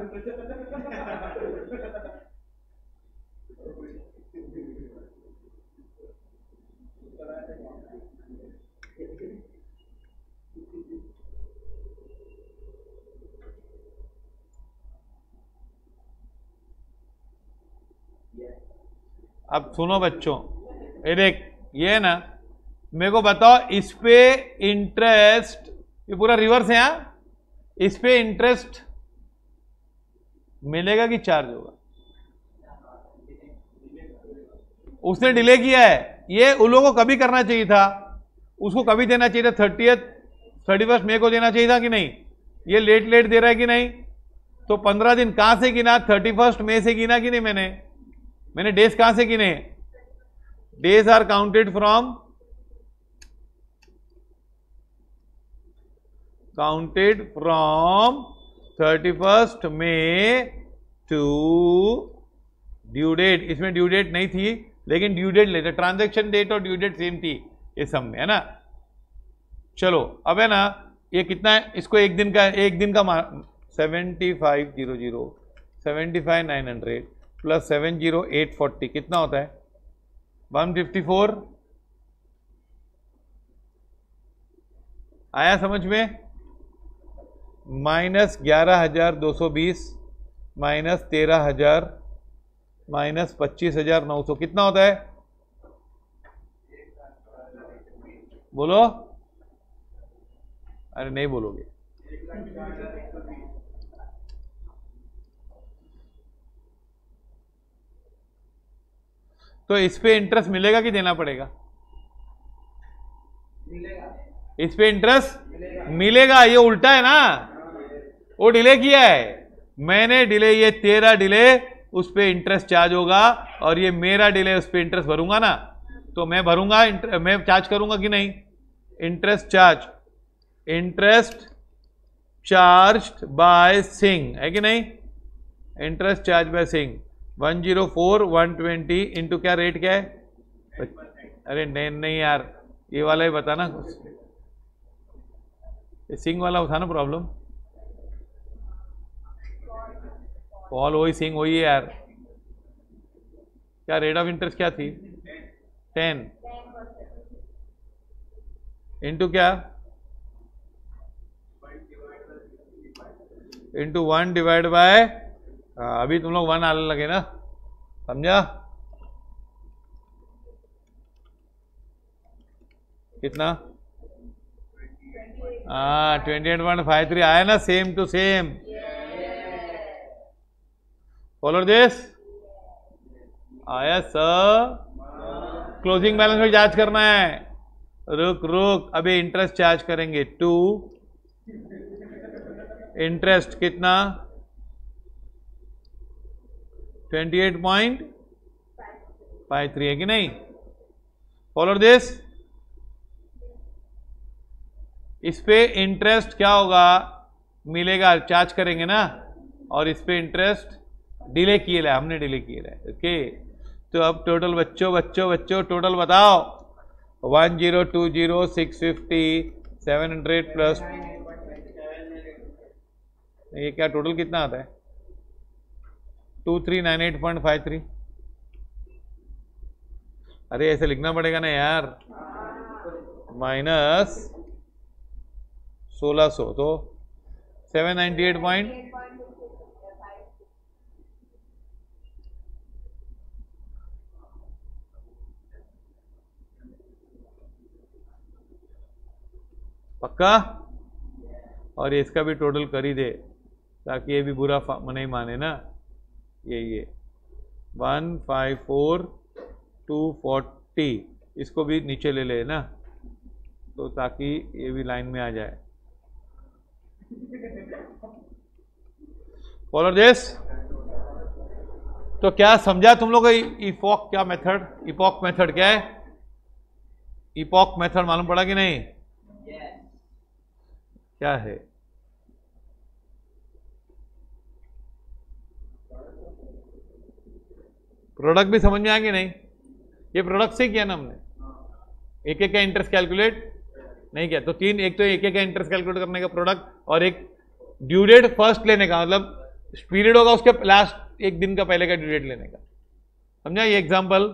अब सुनो बच्चों, ये देख, ये है ना, मेरे को बताओ इस पे इंटरेस्ट, ये पूरा रिवर्स है यहाँ, इस पे इंटरेस्ट मिलेगा कि चार्ज होगा? उसने डिले किया है, ये उन लोगों को कभी करना चाहिए था, उसको कभी देना चाहिए था, 31 मई को देना चाहिए था कि नहीं? ये लेट दे रहा है कि नहीं? तो 15 दिन कहां से गिना? 31 मई से गिना कि नहीं? मैंने डेज कहां से गिने? Days are counted from counted from 31st May to due date. इसमें ड्यू डेट नहीं थी लेकिन ड्यू डेट लेते, ट्रांजेक्शन डेट और ड्यू डेट सेम थी इस सम में, है ना। चलो अब है ना, ये कितना है, इसको एक दिन का 75,000 75,900 प्लस 70,840 कितना होता है 154। आया समझ में? माइनस 11,220 माइनस 13,000 माइनस 25,900 कितना होता है? बोलो। अरे नहीं बोलोगे। तो इस पे इंटरेस्ट मिलेगा कि देना पड़ेगा? इस पे इंटरेस्ट मिलेगा। ये उल्टा है ना, वो डिले किया है मैंने, डिले ये तेरा डिले, उस पे इंटरेस्ट चार्ज होगा, और ये मेरा डिले, उस पे इंटरेस्ट भरूंगा ना, तो मैं भरूंगा, मैं चार्ज करूंगा कि नहीं? Interest charge, interest charge by सिंह, है कि नहीं? इंटरेस्ट चार्ज बाय सिंह 104 120 इंटू क्या रेट क्या है? अरे नहीं नहीं यार, ये वाला ही बताना, ये सिंह वाला था ना प्रॉब्लम। कॉल वही सिंह वही है यार। क्या रेट ऑफ इंटरेस्ट क्या थी? 10 इंटू क्या? इंटू 1 डिवाइड बाय, अभी तुम लोग 1 आने लगे ना, समझा? कितना? 28.53 आया ना, same to same. Follow this, आया सर? क्लोजिंग बैलेंस में चार्ज करना है। रुक रुक, अभी इंटरेस्ट चार्ज करेंगे 2, इंटरेस्ट कितना? 28.53 है कि नहीं? फॉलो दिस, इस पे इंटरेस्ट क्या होगा? मिलेगा, चार्ज करेंगे ना, और इस पे इंटरेस्ट डिले किए ला, हमने डिले किए ला। ओके, तो अब टोटल बच्चों टोटल बताओ। 1020 650 700 प्लस, ये क्या टोटल कितना आता है? 2398.53। अरे ऐसे लिखना पड़ेगा ना यार, माइनस 1600 तो 798 पक्का। और इसका भी टोटल कर ही दे ताकि ये भी बुरा नहीं माने ना। ये 154,240 इसको भी नीचे ले ले ना, तो ताकि ये भी लाइन में आ जाए। Follow this. तो क्या समझा तुम लोग? इपॉक क्या मेथड, इपॉक मेथड क्या है? इपॉक मेथड मालूम पड़ा कि नहीं? क्या है? प्रोडक्ट भी समझ में आएंगे नहीं? ये प्रोडक्ट से किया ना हमने, एक एक का इंटरेस्ट कैलकुलेट नहीं किया, तो तीन, एक तो एक एक का इंटरेस्ट कैलकुलेट करने का प्रोडक्ट, और एक ड्यू डेट फर्स्ट लेने का, मतलब पीरियड होगा उसके लास्ट एक दिन का पहले का ड्यू डेट लेने का। समझा ये एग्जांपल?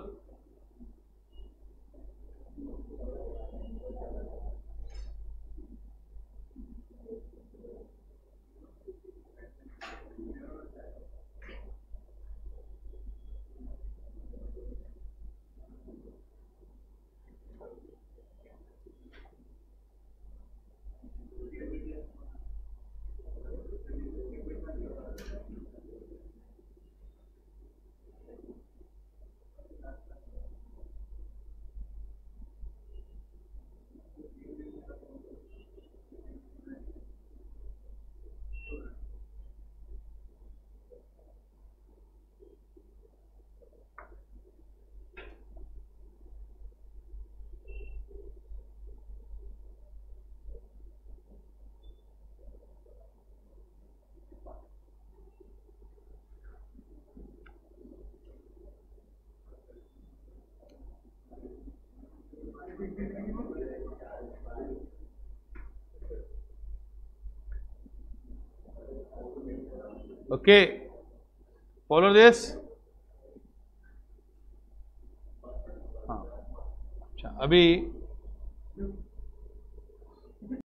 Okay, follow this. हाँ, अच्छा, अभी